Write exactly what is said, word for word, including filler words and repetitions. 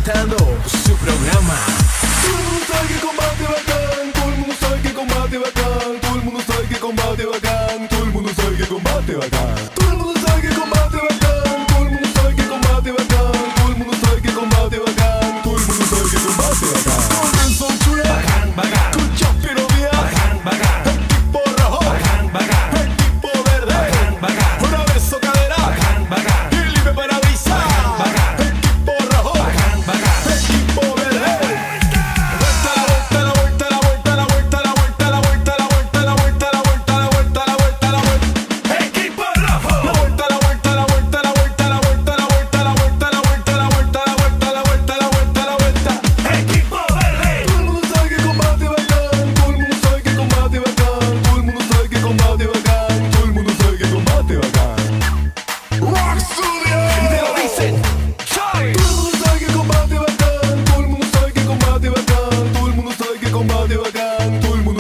presentando su programa. Todo el mundo sabe que combate bacán, todo el mundo sabe que combate bacán, todo el mundo sabe que combate bacán, todo el mundo sabe que combate bacán, todo el mundo sabe que combate bacán, todo el mundo sabe que combate bacán, todo el mundo sabe que combate bacán, todo el mundo sabe que combate bacán. Golden Soul Chule, Bacán, bacán, con Chapiro Díaz, bacán, bacán, equipo rojo, bacán, bacán, equipo verde, bacán, bacán, una beso cadera, bacán, bacán, y Libre Parabrisas, bacán, equipo rojo, bacán, bacán. equipo verde. Vuelta la vuelta, la vuelta, la vuelta, la vuelta, la vuelta, la vuelta, la vuelta, la vuelta, la vuelta, la vuelta, la vuelta, la vuelta. Equipo rojo. La vuelta, la vuelta, la vuelta, la vuelta, la vuelta, la vuelta, la vuelta, la vuelta, la vuelta, la vuelta, la vuelta, la vuelta, la vuelta. Equipo verde. Todo el mundo sabe que combate bacán, todo el mundo sabe que combate bacán, todo el mundo sabe que combate bacán, todo el mundo sabe que combate bacán. Rock Studio. Te lo dicen. Soy. Todo el mundo sabe que combate bacán, todo el mundo sabe que combate bacán, todo el mundo sabe que combate bacán, todo el mundo